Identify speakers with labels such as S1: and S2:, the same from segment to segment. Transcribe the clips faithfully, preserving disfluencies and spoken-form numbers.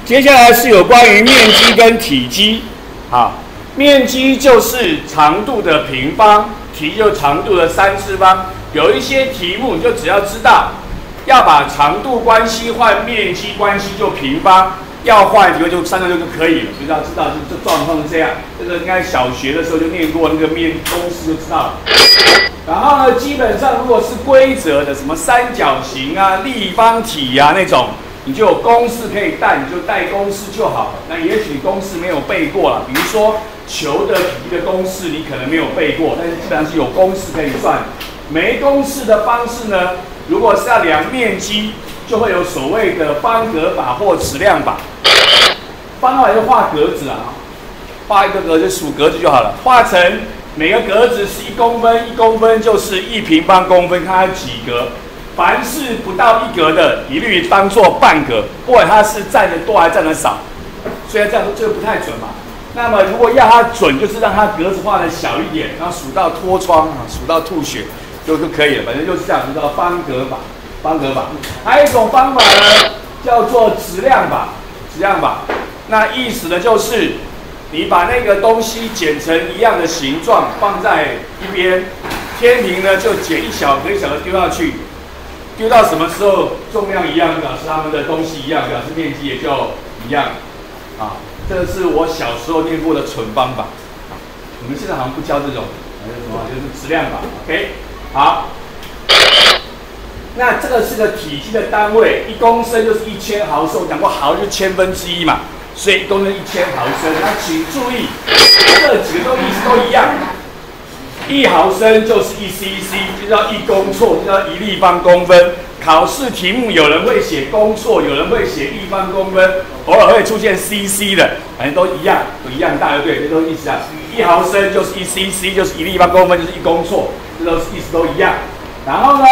S1: 接下来是有关于面积跟体积。好，面积就是长度的平方，体积就是长度的三次方。有一些题目你就只要知道，要把长度关系换面积关系就平方，要换就就三个就就可以了。就要知道这这状况是这样。这个应该小学的时候就念过那个面公式就知道了。然后呢，基本上如果是规则的，什么三角形啊、立方体啊那种，你就有公式可以带，你就带公式就好了。那也许公式没有背过了，比如说球的体积的公式你可能没有背过，但是基本上是有公式可以算。没公式的方式呢，如果是要量面积，就会有所谓的方格法或质量法。方法就画格子啊，画一个格子数格子就好了，画成。每个格子是一公分，一公分就是一平方公分，看它几格。凡是不到一格的，一律当做半格，不管它是占的多还是占的少。虽然这样这个不太准嘛。那么如果要它准，就是让它格子画的小一点，然后数到脱窗啊，数到吐血就就可以了。反正就是这样，就叫方格法。方格法。还有一种方法呢，叫做质量法。质量法，那意思呢就是。你把那个东西剪成一样的形状，放在一边，天平呢就剪一小格一小格丢下去，丢到什么时候重量一样，表示它们的东西一样，表示面积也就一样。啊，这个是我小时候念过的蠢方法。我们现在好像不教这种，还有什么就是质量法。OK， 好。那这个是个体积的单位，一公升就是一千毫升，我讲过毫就是千分之一嘛。所以一公升一千毫升，那请注意，这几个都意思都一样。一毫升就是一 C C， 就叫一公错，就叫一立方公分。考试题目有人会写公错，有人会写立方公分，偶尔会出现 C C 的，反正都一样，都一样大，对，这都意思啊。一毫升就是一 C C， 就是一立方公分，就是一公错，这都是意思都一样。然后呢，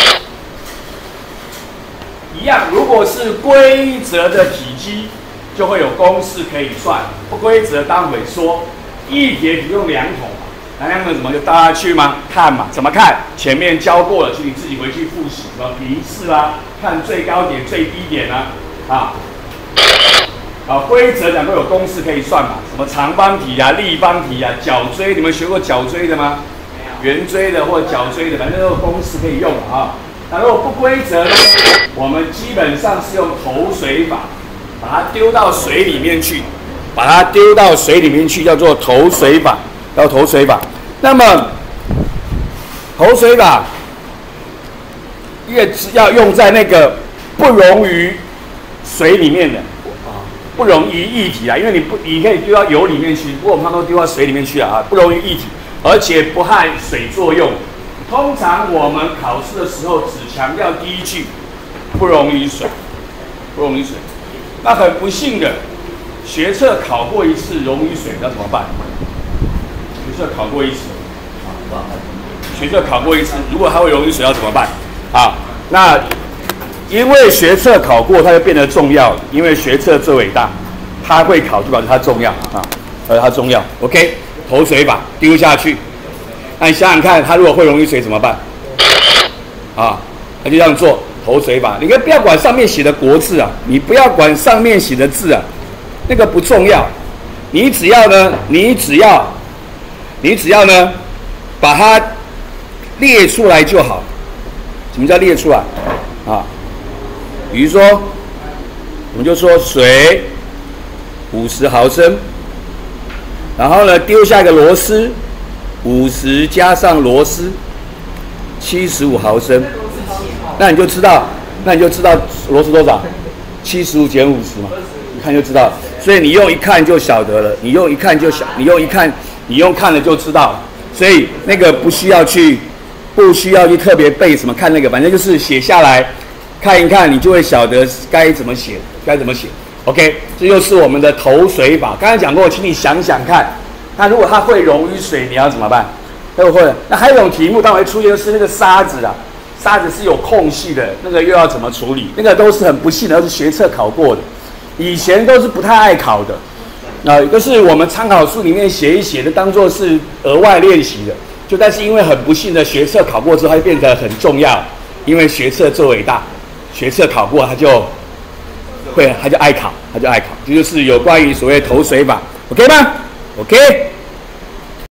S1: 一样，如果是规则的体积。就会有公式可以算，不规则当会说。一节不用量筒嘛，那量筒怎么就倒下去吗？看嘛，怎么看？前面教过了，请你自己回去复习，什么平视啦，看最高点、最低点啊，啊，啊，规则讲过有公式可以算嘛，什么长方体啊、立方体啊、角锥，你们学过角锥的吗？圆锥的或角锥的，反正都有公式可以用啊。那如果不规则呢，我们基本上是用投水法。把它丢到水里面去，把它丢到水里面去，叫做投水法，叫投水法。那么，投水法也要用在那个不溶于水里面的啊，不溶于液体啊，因为你不，你可以丢到油里面去，不过我们都丢到水里面去了啊，不溶于液体，而且不害水作用。通常我们考试的时候只强调第一句，不溶于水，不溶于水。那很不幸的，学测考过一次溶于水，要怎么办？学测考过一次，学测考过一次，如果它会溶于水要怎么办？啊，那因为学测考过，它就变得重要了。因为学测最伟大，它会考就表示它重要啊，而它重要。OK， 投水法丢下去，那你想想看，它如果会溶于水怎么办？啊，那就这样做。投水法，你可以不要管上面写的国字啊，你不要管上面写的字啊，那个不重要。你只要呢，你只要，你只要呢，把它列出来就好。什么叫列出来？啊，比如说，我们就说水五十毫升，然后呢丢下一个螺丝，五十加上螺丝七十五毫升。那你就知道，那你就知道螺丝多少，七十五减五十嘛，一看就知道。所以你用一看就晓得了，你用一看就晓，你用一看，你用看了就知道了。所以那个不需要去，不需要去特别背什么看那个，反正就是写下来，看一看，你就会晓得该怎么写，该怎么写。OK， 这就是我们的投水法。刚才讲过，请你想想看，那如果它会溶于水，你要怎么办？会不会？那还有一种题目，当然会出现的是那个沙子啊。沙子是有空隙的，那个又要怎么处理？那个都是很不幸的，都是学测考过的，以前都是不太爱考的。啊，都是我们参考书里面写一写的，当做是额外练习的。就但是因为很不幸的学测考过之后，它就变得很重要，因为学测最伟大，学测考过它就会他就爱考，他就爱考，这就是有关于所谓投水法 ，OK 吗 ？OK。